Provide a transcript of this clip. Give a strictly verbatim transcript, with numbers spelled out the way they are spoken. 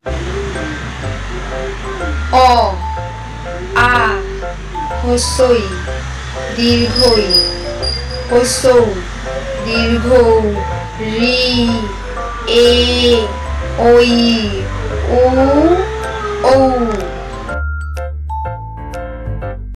অ আ হস্যই দীর্ঘই হস্যৌ দীর্ঘৌ রি এ ওই উ ঔ